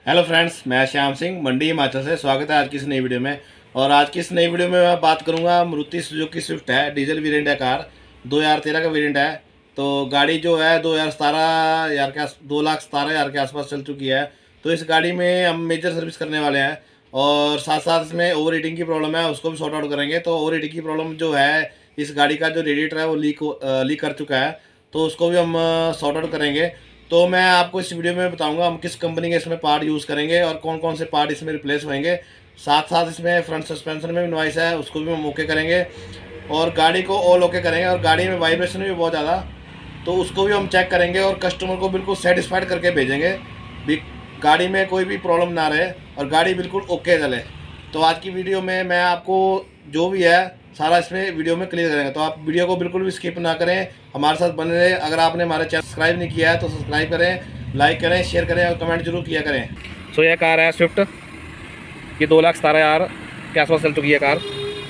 Hello friends, मैं श्याम सिंह मंडी हिमाचल से। स्वागत है आज की इस नई वीडियो में। और आज की इस नई वीडियो में मैं बात करूंगा मारुति सुजुकी स्विफ्ट है, डीजल वेरिएंट है कार, 2013 का वेरिएंट है। तो गाड़ी जो है 2017 यार के 2,17,000 के आसपास चल चुकी है। तो इस गाड़ी में हम मेजर सर्विस करने वाले हैं और साथ साथ इसमें ओवर हीटिंग की प्रॉब्लम है, उसको भी सॉर्ट आउट करेंगे। तो ओवर हीटिंग की प्रॉब्लम जो है, इस गाड़ी का जो रेडिएटर है वो लीक कर चुका है, तो उसको भी हम सॉर्ट आउट करेंगे। तो मैं आपको इस वीडियो में बताऊंगा हम किस कंपनी के इसमें पार्ट यूज़ करेंगे और कौन कौन से पार्ट इसमें रिप्लेस होंगे। साथ साथ इसमें फ्रंट सस्पेंशन में भी नॉइस है, उसको भी हम ओके करेंगे और गाड़ी को ऑल ओके करेंगे। और गाड़ी में वाइब्रेशन भी बहुत ज़्यादा, तो उसको भी हम चेक करेंगे और कस्टमर को बिल्कुल सेटिस्फाइड करके भेजेंगे भी, गाड़ी में कोई भी प्रॉब्लम ना रहे और गाड़ी बिल्कुल ओके चले। तो आज की वीडियो में मैं आपको जो भी है सारा इसमें वीडियो में क्लियर करेंगे, तो आप वीडियो को बिल्कुल भी स्किप ना करें, हमारे साथ बने रहे। अगर आपने हमारे चैनल सब्सक्राइब नहीं किया है तो सब्सक्राइब करें, लाइक करें, शेयर करें और कमेंट जरूर किया करें। सो यह कार है स्विफ्ट, ये 2,17,000 के आसपास चल चुकी है कार।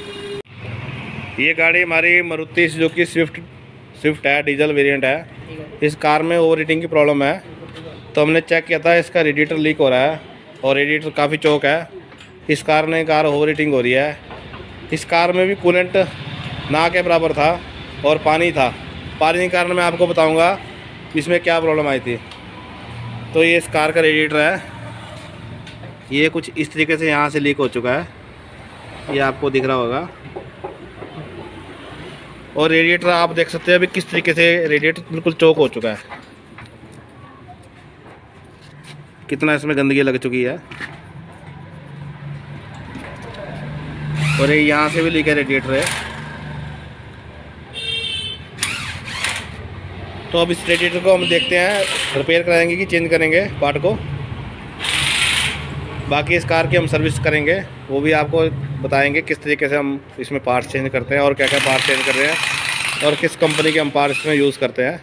ये गाड़ी हमारी मारुति सुजुकी स्विफ्ट है, डीजल वेरिएंट है। इस कार में ओवर हीटिंग की प्रॉब्लम है, तो हमने चेक किया था, इसका रेडिएटर लीक हो रहा है और रेडिएटर काफ़ी चौक है। इस कार ओवर हीटिंग हो रही है। इस कार में भी कूलेंट ना के बराबर था और पानी था। पानी के कारण मैं आपको बताऊंगा इसमें क्या प्रॉब्लम आई थी। तो ये इस कार का रेडिएटर है, ये कुछ इस तरीके से यहाँ से लीक हो चुका है, ये आपको दिख रहा होगा। और रेडिएटर आप देख सकते हैं अभी किस तरीके से रेडिएटर बिल्कुल चौक हो चुका है, कितना इसमें गंदगी लग चुकी है। और ये यहाँ से भी लीक है रेडिएटर है। तो अब इस रेडिएटर को हम देखते हैं, रिपेयर कराएंगे कि चेंज करेंगे पार्ट को। बाकी इस कार की हम सर्विस करेंगे, वो भी आपको बताएंगे किस तरीके से हम इसमें पार्ट्स चेंज करते हैं और क्या क्या पार्ट चेंज कर रहे हैं और किस कंपनी के हम पार्ट्स इसमें यूज़ करते हैं।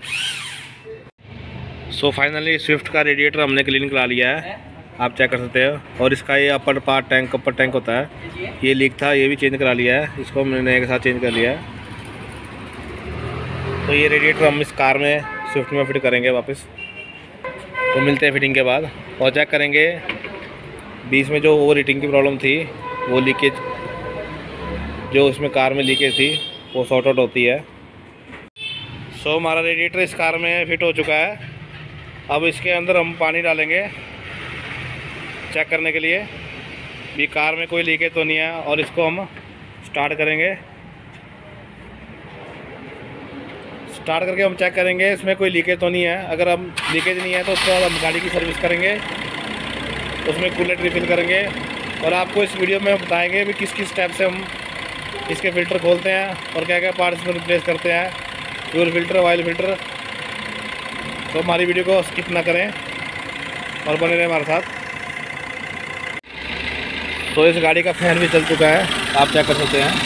सो फाइनली स्विफ्ट का रेडिएटर हमने क्लीन करा लिया है, आप चेक कर सकते हैं। और इसका ये अपर टैंक होता है, ये लीक था, ये भी चेंज करा लिया है, इसको हमने नए के साथ चेंज कर लिया है। तो ये रेडिएटर हम इस कार में स्विफ्ट में फिट करेंगे वापस। तो मिलते हैं फिटिंग के बाद और चेक करेंगे बीच में जो ओवर हीटिंग की प्रॉब्लम थी, वो लीकेज जो इसमें कार में लीकेज थी वो सॉर्ट आउट होती है। सो हमारा रेडिएटर इस कार में फिट हो चुका है। अब इसके अंदर हम पानी डालेंगे चेक करने के लिए भी कार में कोई लीकेज तो नहीं है, और इसको हम स्टार्ट करेंगे। स्टार्ट करके हम चेक करेंगे इसमें कोई लीकेज तो नहीं है। अगर हम लीकेज नहीं है तो उसके बाद हम गाड़ी की सर्विस करेंगे, उसमें कूलेंट रिफिल करेंगे और आपको इस वीडियो में बताएंगे भी किस किस स्टेप से हम इसके फ़िल्टर खोलते हैं और क्या क्या पार्ट्स में रिप्लेस करते हैं, फ्यूल फिल्टर, ऑयल फिल्टर। तो हमारी वीडियो को स्किप ना करें और बने रहें हमारे साथ। तो इस गाड़ी का फैन भी चल चुका है, आप चेक कर सकते हैं,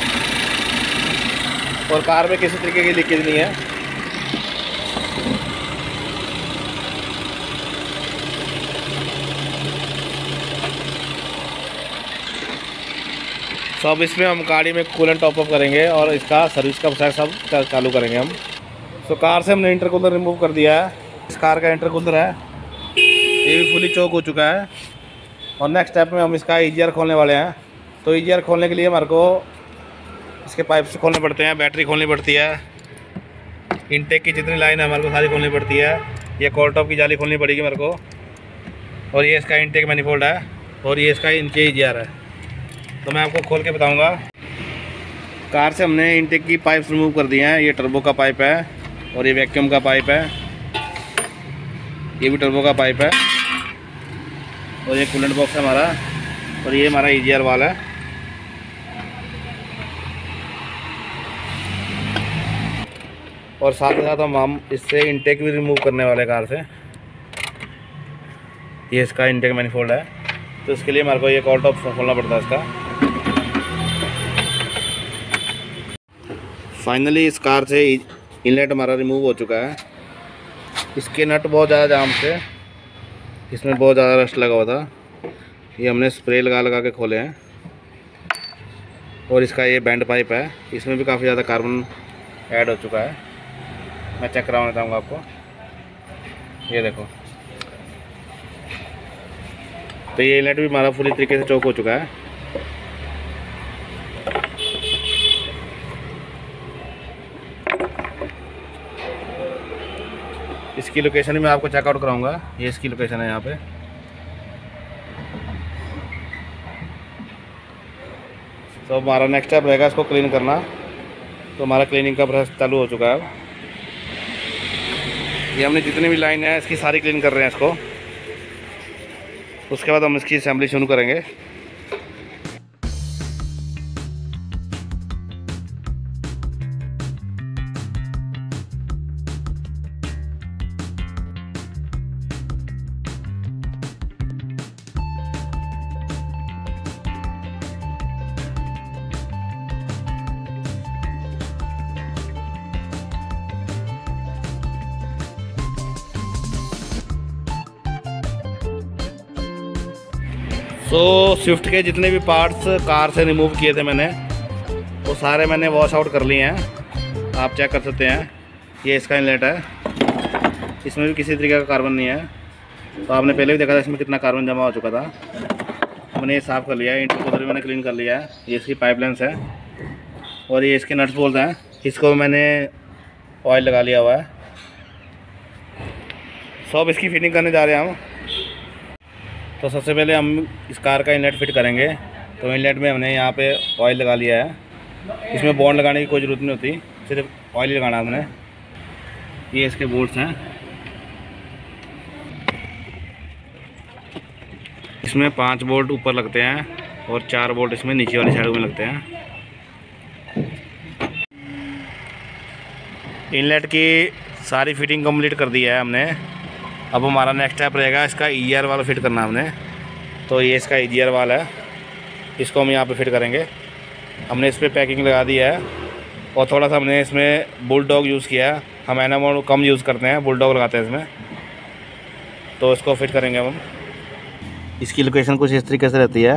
और कार में किसी तरीके की लीकेज नहीं है। तो अब इसमें हम गाड़ी में कूलेंट टॉप अप करेंगे और इसका सर्विस का प्रोसेस सब चालू करेंगे हम। तो कार से हमने इंटरकूलर रिमूव कर दिया है। इस कार का इंटरकूलर है, ये भी फुली चौक हो चुका है। और नेक्स्ट स्टेप में हम इसका ईजीआर खोलने वाले हैं। तो ईजीआर खोलने के लिए हमारे को इसके पाइप से खोलने पड़ते हैं, बैटरी खोलनी पड़ती है, इनटेक की जितनी लाइन है हमारे को सारी खोलनी पड़ती है। ये कोल टॉप की जाली खोलनी पड़ेगी मेरे को। और ये इसका इनटेक मैनिफोल्ड है और ये इसका इनके ईजीआर है। तो मैं आपको खोल के बताऊंगा। कार से हमने इनटेक की पाइप रिमूव कर दिए हैं। ये टर्बो का पाइप है और ये वैक्यूम का पाइप है, ये भी टर्बो का पाइप है, और ये कूलेंट बॉक्स है हमारा, और ये हमारा ईजीआर वाल है। और साथ ही साथ हम इससे इनटेक भी रिमूव करने वाले कार से। ये इसका इनटेक मैनिफोल्ड है, तो इसके लिए हमारे को ये कोल टॉप खोलना पड़ता है इसका। फाइनली इस कार से इनलेट हमारा रिमूव हो चुका है। इसके नट बहुत ज़्यादा जाम थे, इसमें बहुत ज़्यादा रस्ट लगा हुआ था, ये हमने स्प्रे लगा के खोले हैं। और इसका ये बैंड पाइप है, इसमें भी काफ़ी ज़्यादा कार्बन ऐड हो चुका है। मैं चेक करवाना चाहूँगा आपको, ये देखो। तो ये इनलेट भी हमारा पूरी तरीके से चौक हो चुका है। इसकी लोकेशन मैं आपको चेकआउट कराऊंगा। ये इसकी लोकेशन है यहाँ पे। तो हमारा नेक्स्ट स्टेप रहेगा इसको क्लीन करना। तो हमारा क्लीनिंग का प्रोसेस चालू हो चुका है। ये हमने जितनी भी लाइन है इसकी सारी क्लीन कर रहे हैं इसको। उसके बाद हम इसकी असेंबली शुरू करेंगे। तो स्विफ्ट के जितने भी पार्ट्स कार से रिमूव किए थे मैंने, वो सारे मैंने वॉश आउट कर लिए हैं। आप चेक कर सकते हैं। ये इसका इनलेट है, इसमें भी किसी तरीके का कार्बन नहीं है। तो आपने पहले भी देखा था इसमें कितना कार्बन जमा हो चुका था। मैंने ये साफ़ कर लिया है। इंटरकूलर भी मैंने क्लीन कर लिया है। ये इसकी पाइपलाइंस है और ये इसके नट्स बोल्ट हैं। इसको मैंने ऑयल लगा लिया हुआ है। सब इसकी फिटिंग करने जा रहे हैं हम। तो सबसे पहले हम इस कार का इनलेट फिट करेंगे। तो इनलेट में हमने यहाँ पे ऑयल लगा लिया है। इसमें बॉन्ड लगाने की कोई ज़रूरत नहीं होती, सिर्फ ऑयल ही लगाना है हमने। ये इसके बोल्ट्स हैं। इसमें 5 बोल्ट ऊपर लगते हैं और 4 बोल्ट इसमें नीचे वाली साइड में लगते हैं। इनलेट की सारी फिटिंग कंप्लीट कर दी है हमने। अब हमारा नेक्स्ट स्टेप रहेगा इसका EGR वाला फिट करना हमने। तो ये इसका EGR वाला है, इसको हम यहाँ पे फिट करेंगे। हमने इस पर पैकिंग लगा दी है और थोड़ा सा हमने इसमें बुलडॉग यूज़ किया है। हम एनामोड कम यूज़ करते हैं, बुलडॉग लगाते हैं इसमें। तो इसको फिट करेंगे हम। इसकी लोकेशन कुछ इस तरीके से रहती है।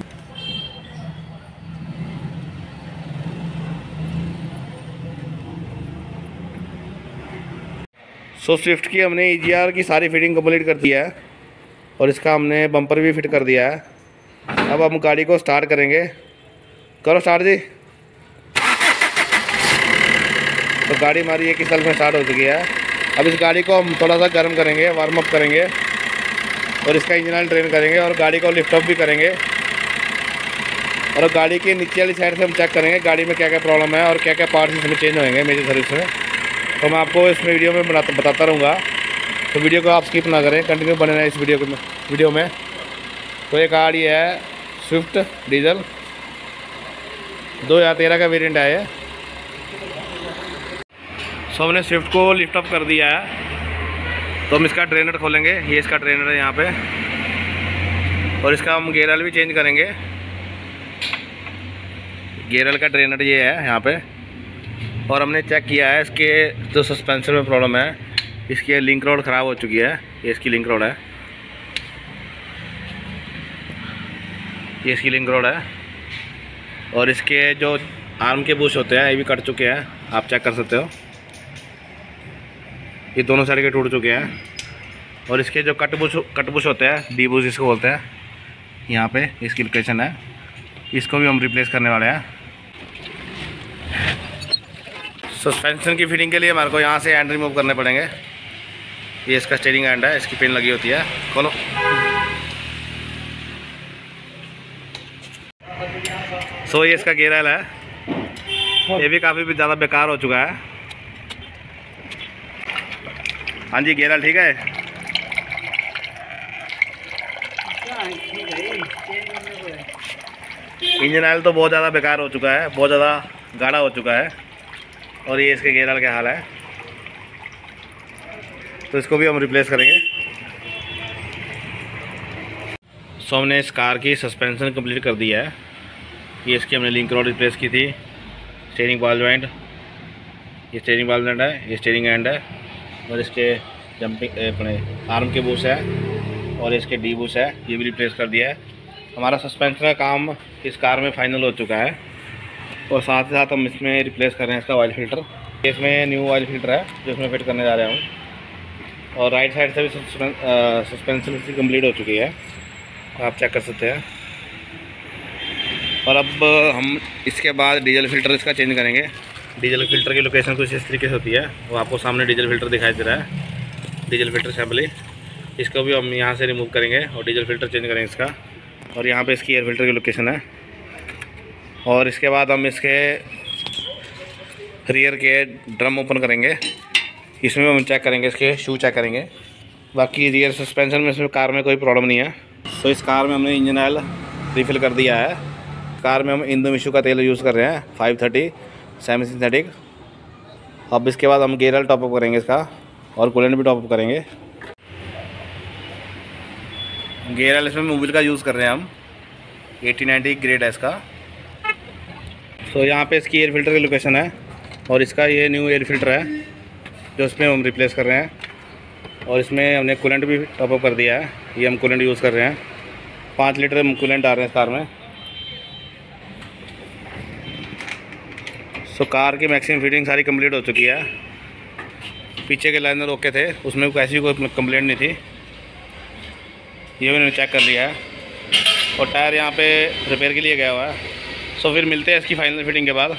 सो स्विफ्ट की हमने EGR की सारी फिटिंग कंप्लीट कर दी है और इसका हमने बम्पर भी फिट कर दिया है। अब हम गाड़ी को स्टार्ट करेंगे। करो स्टार्ट जी। तो गाड़ी हमारी एक ही सेल्फ में स्टार्ट हो चुकी है। अब इस गाड़ी को हम थोड़ा सा गर्म करेंगे, वार्म अप करेंगे और इसका इंजन ऑयल ड्रेन करेंगे और गाड़ी को लिफ्ट अप भी करेंगे। और गाड़ी के नीचे वाली साइड से हम चेक करेंगे गाड़ी में क्या क्या प्रॉब्लम है और क्या क्या पार्ट्स इसमें चेंज होंगे मेजर सर्विस में। तो मैं आपको इस वीडियो में बताता रहूँगा। तो वीडियो को आप स्किप ना करें, कंटिन्यू बने रहें इस वीडियो में। तो ये गाड़ी है स्विफ्ट डीजल 2013 का वेरिएंट है ये। सो हमने स्विफ्ट को लिफ्ट अप कर दिया है। तो हम इसका ड्रेनर खोलेंगे। ये इसका ड्रेनर है यहाँ पे और इसका हम गेयर ऑयल भी चेंज करेंगे। गेयर ऑयल का ड्रेनर ये है यहाँ पे। और हमने चेक किया है इसके जो सस्पेंशन में प्रॉब्लम है, इसकी लिंक रोड ख़राब हो चुकी है। ये इसकी लिंक रोड है, ये इसकी लिंक रोड है। और इसके जो आर्म के बुश होते हैं ये भी कट चुके हैं, आप चेक कर सकते हो। ये दोनों साइड के टूट चुके हैं। और इसके जो कट बुश होते हैं, डी बुश इसको बोलते हैं, यहाँ पे इसकी लोकेशन है। इसको भी हम रिप्लेस करने वाले हैं। सस्पेंशन की फिटिंग के लिए हमारे को यहाँ से हैंड रिमूव करने पड़ेंगे। ये इसका स्टीयरिंग हैंड है, इसकी पिन लगी होती है। खोलो। सो ये इसका गेयर ऑयल है। ये भी काफ़ी ज़्यादा बेकार हो चुका है। हाँ जी, गेयर ऑयल ठीक है। इंजन ऑयल तो बहुत ज़्यादा बेकार हो चुका है, बहुत ज़्यादा गाढ़ा हो चुका है। और ये इसके गेयर ऑयल का हाल है। तो इसको भी हम रिप्लेस करेंगे। सो हमने इस कार की सस्पेंशन कंप्लीट कर दी है। ये इसकी हमने लिंक रॉड रिप्लेस की थी। स्टीयरिंग बॉल जॉइंट, ये स्टीयरिंग बॉल जॉइंट है, ये स्टीयरिंग हैंड है। और इसके जंपिंग अपने आर्म के बुश है और इसके डी बुश है, ये भी रिप्लेस कर दिया है। हमारा सस्पेंशन का काम इस कार में फाइनल हो चुका है। और साथ ही साथ हम इसमें रिप्लेस कर रहे हैं इसका ऑयल फ़िल्टर। इसमें न्यू ऑयल फ़िल्टर है जो इसमें फिट करने जा रहा हूँ। और राइट साइड से भी सस्पेंशन इसकी कंप्लीट हो चुकी है। आप चेक कर सकते हैं। और अब हम इसके बाद डीजल फ़िल्टर इसका चेंज करेंगे। डीजल फ़िल्टर की लोकेशन कुछ इस तरीके से होती है, वो आपको सामने डीजल फ़िल्टर दिखाई दे रहा है, डीजल फ़िल्टर असेंबली। इसको भी हम यहाँ से रिमूव करेंगे और डीजल फ़िल्टर चेंज करेंगे इसका। और यहाँ पे इसकी एयर फ़िल्टर की लोकेशन है। और इसके बाद हम इसके रियर के ड्रम ओपन करेंगे, इसमें हम चेक करेंगे, इसके शू चेक करेंगे। बाकी रियर सस्पेंशन में इसमें कार में कोई प्रॉब्लम नहीं है। तो इस कार में हमने इंजन ऑयल रिफ़िल कर दिया है। कार में हम इंडोमिशु का तेल यूज़ कर रहे हैं 530 सेमी सिंथेटिक। अब इसके बाद हम गेयर ऑयल टॉपअप करेंगे इसका और कूलेंट भी टॉपअप करेंगे। गेयर ऑयल इसमें मोबिल का यूज़ कर रहे हैं हम, 8090 ग्रेड है इसका। तो यहाँ पे इसकी एयर फिल्टर की लोकेशन है और इसका ये न्यू एयर फिल्टर है जो इसमें हम रिप्लेस कर रहे हैं। और इसमें हमने कूलेंट भी टॉपअप कर दिया है, ये हम कूलेंट यूज़ कर रहे हैं। 5 लीटर कूलेंट आ रहे हैं इस कार में। सो कार की मैक्सिमम फिटिंग सारी कंप्लीट हो चुकी है। पीछे के लाइनर ओके थे, उसमें ऐसी कोई कंप्लेंट नहीं थी, ये मैंने चेक कर लिया है। और टायर यहाँ पे रिपेयर के लिए गया हुआ है। सो फिर मिलते हैं इसकी फ़ाइनल फिटिंग के बाद।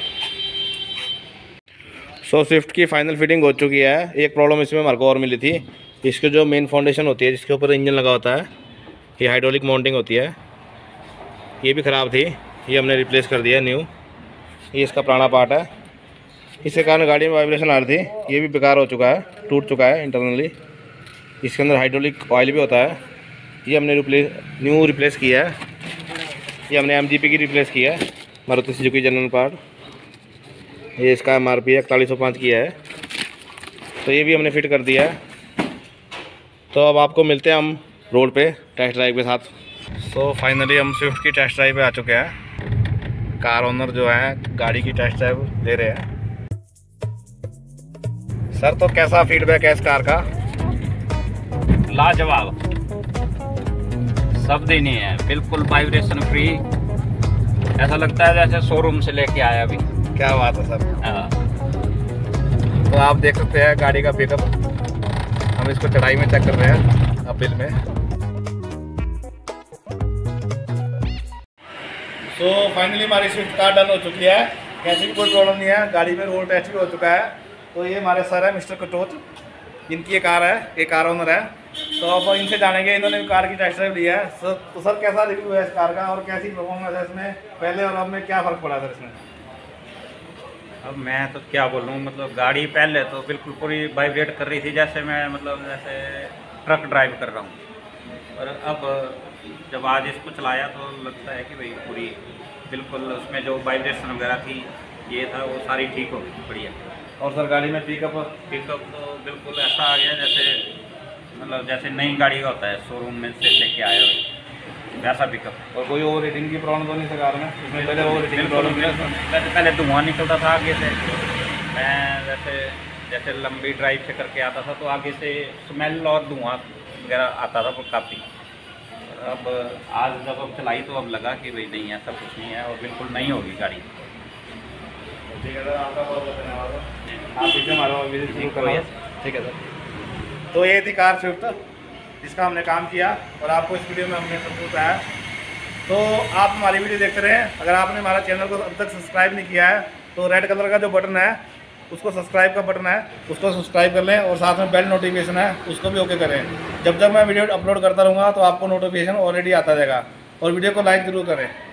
सो स्विफ्ट की फ़ाइनल फिटिंग हो चुकी है। एक प्रॉब्लम इसमें हमारे को और मिली थी, इसके जो मेन फाउंडेशन होती है जिसके ऊपर इंजन लगा होता है, ये हाइड्रोलिक माउंटिंग होती है, ये भी ख़राब थी, ये हमने रिप्लेस कर दिया न्यू। ये इसका पुराना पार्ट है, इसके कारण गाड़ी में वाइब्रेशन आ रही थी, ये भी बेकार हो चुका है, टूट चुका है इंटरनली। इसके अंदर हाइड्रोलिक ऑयल भी होता है, ये हमने न्यू रिप्लेस किया है। ये हमने MGP की रिप्लेस किया है, मारुति सुजुकी जनरल पार्ट। ये इसका MRP 4105 किया है, तो ये भी हमने फिट कर दिया है। तो अब आपको मिलते हैं हम रोड पे टेस्ट ड्राइव के साथ। सो फाइनली हम स्विफ्ट की टेस्ट ड्राइव पे आ चुके हैं। कार ओनर जो है गाड़ी की टेस्ट ड्राइव ले रहे हैं। सर तो कैसा फीडबैक है इस कार का? लाजवाब, शब्द ही नहीं है, बिल्कुल वाइब्रेशन फ्री, ऐसा लगता है जैसे शोरूम से लेके आया अभी। क्या बात है सर। हाँ। तो आप देख सकते हैं गाड़ी का पिकअप, हम इसको चढ़ाई में चेक कर रहे हैं अपील में। सो फाइनली हमारी स्विफ्ट कार डन हो चुकी है, कैसी भी कोई प्रॉब्लम नहीं है, गाड़ी में रोड टेस्ट भी हो चुका है। तो ये हमारे सर है मिस्टर कटोच, इनकी ये कार है, ये कार ओनर है। तो अब इनसे जानेंगे, इन्होंने भी कार की टेस्ट ड्राइव लिया है। तो सर कैसा रिव्यू है इस कार का और कैसी परफॉर्मेंस है इसमें पहले और अब में, क्या फ़र्क पड़ा सर इसमें? अब मैं तो क्या बोलूँ, मतलब गाड़ी पहले तो बिल्कुल पूरी वाइब्रेट कर रही थी, जैसे मैं मतलब जैसे ट्रक ड्राइव कर रहा हूँ। और अब जब आज इसको चलाया तो लगता है कि भाई पूरी बिल्कुल उसमें जो वाइब्रेशन वगैरह थी ये था वो सारी ठीक हो गई, बढ़िया। और सर गाड़ी में पिकअप तो बिल्कुल ऐसा आ गया जैसे मतलब जैसे नई गाड़ी का होता है, शोरूम में से लेके आए हो वैसा पिकअप। और कोई ओवर हीटिंग की प्रॉब्लम तो नहीं सर कार में? इसमें पहले ओवर हीटिंग की प्रॉब्लम थी, पहले धुआं निकलता था आगे से। मैं जैसे लंबी ड्राइव से करके आता था तो आगे से स्मेल और धुआं वगैरह आता था काफ़ी। अब आज जब अब चलाई तो अब लगा कि भाई नहीं ऐसा कुछ नहीं है और बिल्कुल नहीं होगी गाड़ी। ठीक है सर, आपका बहुत बहुत धन्यवाद। आप पीछे हमारा विजिट जरूर करिए। ठीक है सर। तो ये थी कार स्विफ्ट जिसका हमने काम किया और आपको इस वीडियो में हमने सब बताया। तो आप हमारी वीडियो देखते रहें। अगर आपने हमारा चैनल को अब तक सब्सक्राइब नहीं किया है तो रेड कलर का जो बटन है उसको सब्सक्राइब का बटन है, उसको सब्सक्राइब कर लें और साथ में बेल नोटिफिकेशन है उसको भी ओके करें। जब जब मैं वीडियो अपलोड करता रहूँगा तो आपको नोटिफिकेशन ऑलरेडी आता रहेगा। और वीडियो को लाइक ज़रूर करें।